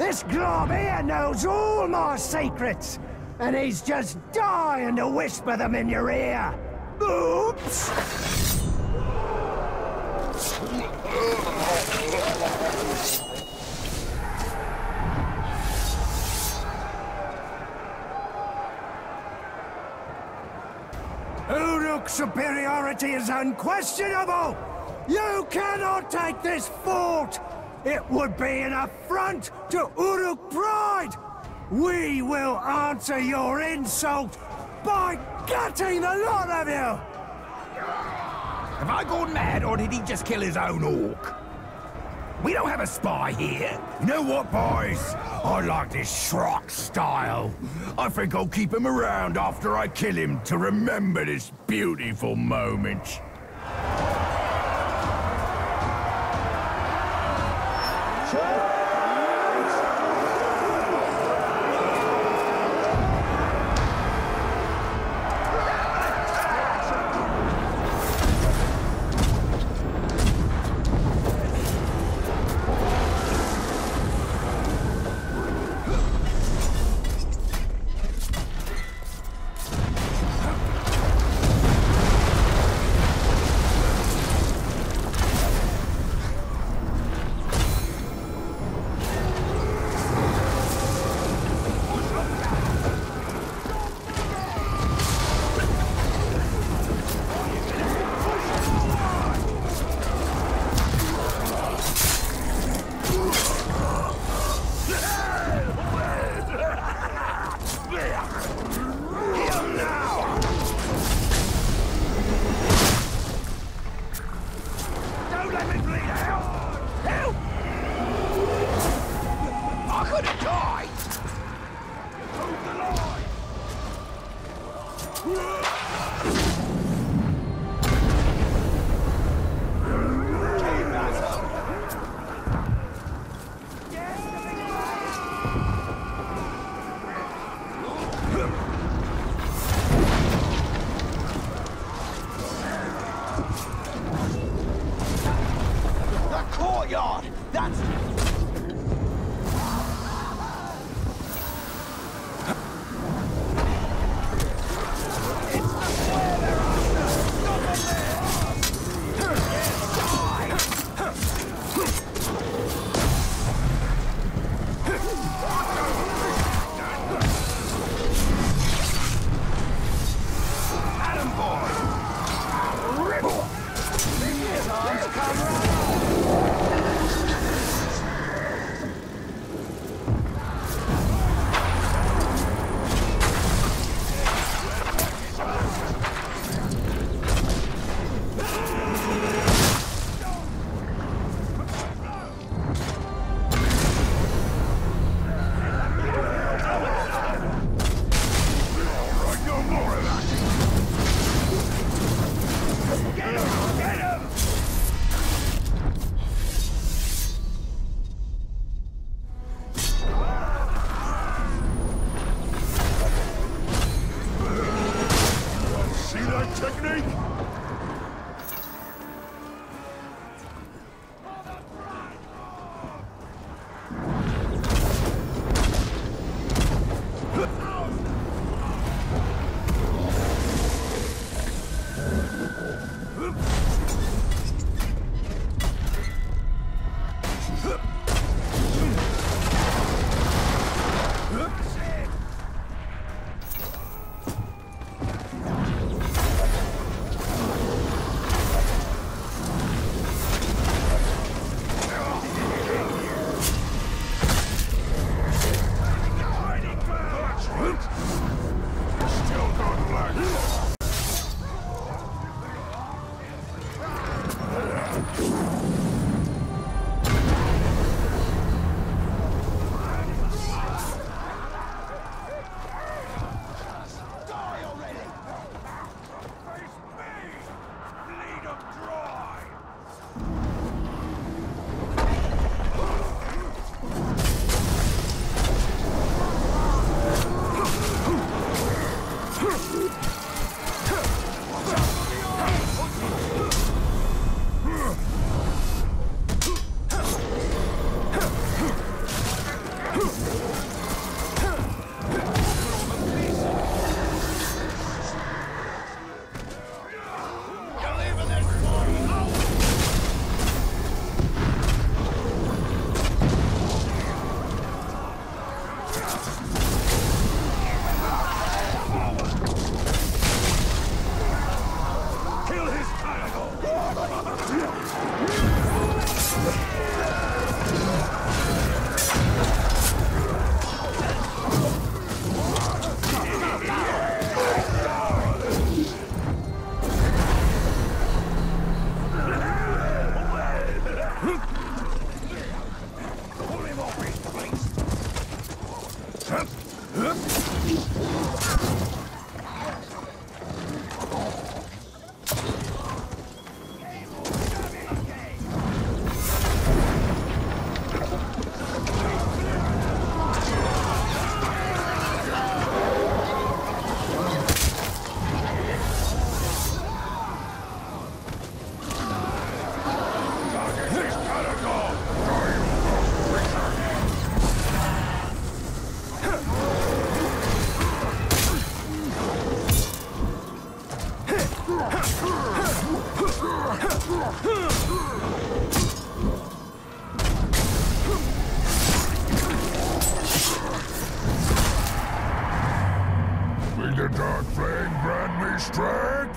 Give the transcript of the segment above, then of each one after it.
This glob here knows all my secrets, and he's just dying to whisper them in your ear. Oops! Uruk's superiority is unquestionable! You cannot take this fort! It would be an affront to Uruk pride! We will answer your insult by gutting the lot of you! Have I gone mad, or did he just kill his own orc? We don't have a spy here. You know what, boys? I like this Shrok style. I think I'll keep him around after I kill him to remember this beautiful moment. Kill his Paragon! Pull him off his place! May the dark flame grant me strength!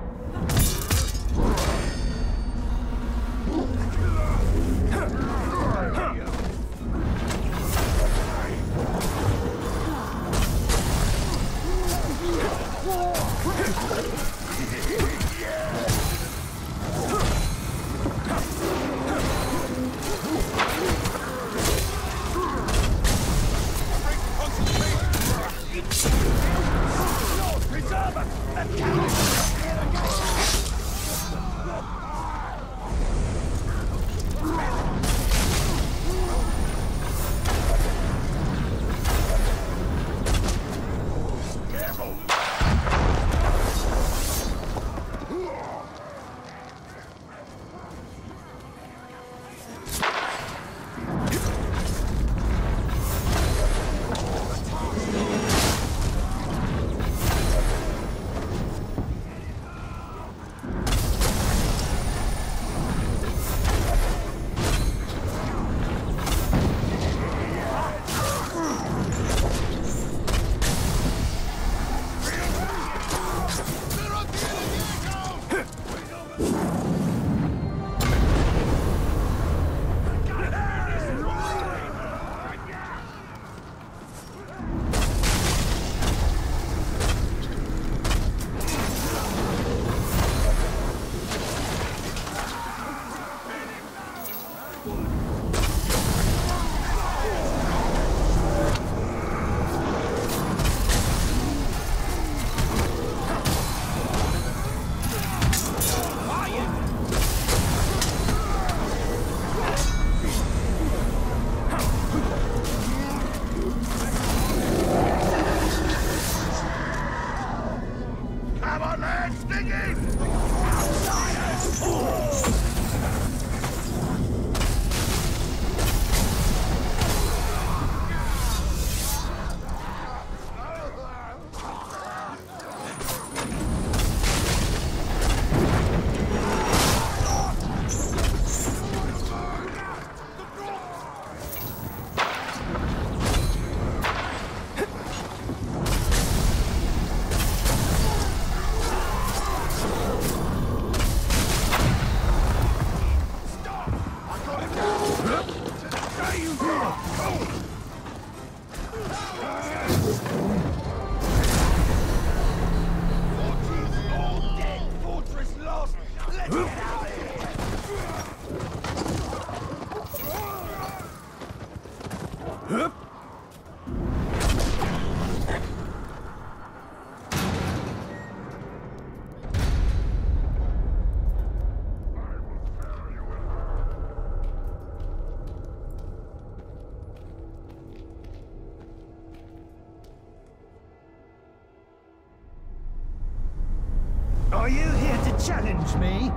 Are you here to challenge me?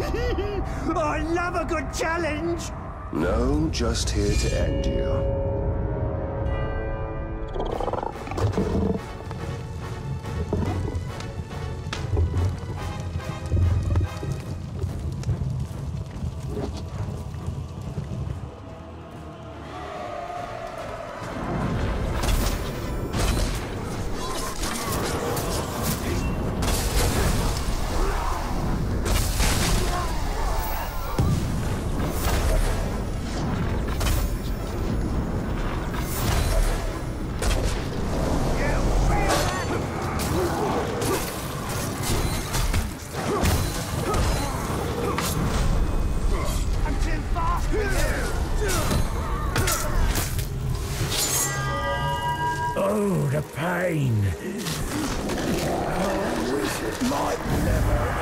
I love a good challenge! No, just here to end you. Oh, the pain. I wish it might never